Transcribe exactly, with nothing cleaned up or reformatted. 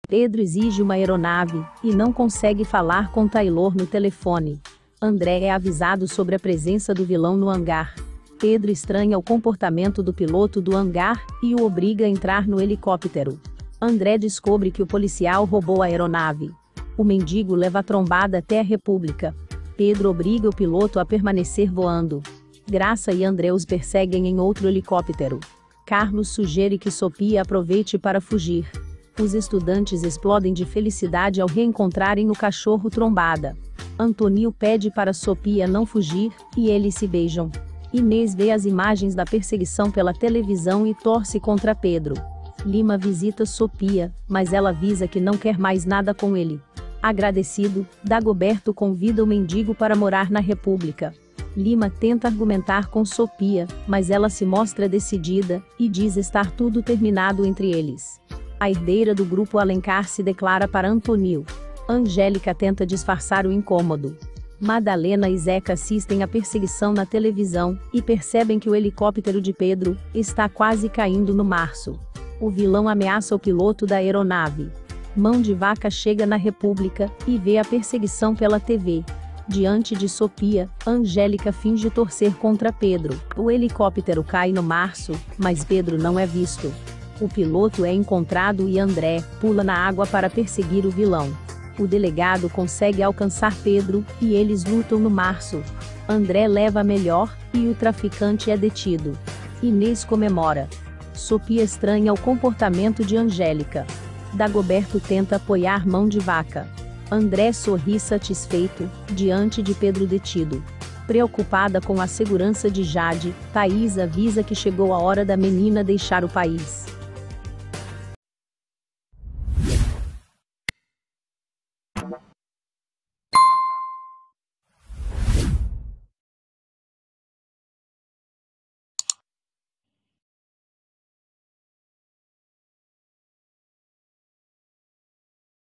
Pedro exige uma aeronave e não consegue falar com Taylor no telefone. André é avisado sobre a presença do vilão no hangar. Pedro estranha o comportamento do piloto do hangar e o obriga a entrar no helicóptero. André descobre que o policial roubou a aeronave. O mendigo leva a trombada até a República. Pedro obriga o piloto a permanecer voando. Graça e André os perseguem em outro helicóptero. Carlos sugere que Sofia aproveite para fugir. Os estudantes explodem de felicidade ao reencontrarem o cachorro trombada. Antônio pede para Sofia não fugir, e eles se beijam. Inês vê as imagens da perseguição pela televisão e torce contra Pedro. Lima visita Sofia, mas ela avisa que não quer mais nada com ele. Agradecido, Dagoberto convida o mendigo para morar na República. Lima tenta argumentar com Sofia, mas ela se mostra decidida e diz estar tudo terminado entre eles. A herdeira do grupo Alencar se declara para Antônio. Angélica tenta disfarçar o incômodo. Madalena e Zeca assistem à perseguição na televisão e percebem que o helicóptero de Pedro está quase caindo no março. O vilão ameaça o piloto da aeronave. Mão de Vaca chega na República e vê a perseguição pela T V. Diante de Sofia, Angélica finge torcer contra Pedro. O helicóptero cai no março, mas Pedro não é visto. O piloto é encontrado e André pula na água para perseguir o vilão. O delegado consegue alcançar Pedro e eles lutam no março. André leva a melhor e o traficante é detido. Inês comemora. Sofia estranha o comportamento de Angélica. Dagoberto tenta apoiar Mão de Vaca. André sorri satisfeito, diante de Pedro detido. Preocupada com a segurança de Jade, Thaís avisa que chegou a hora da menina deixar o país.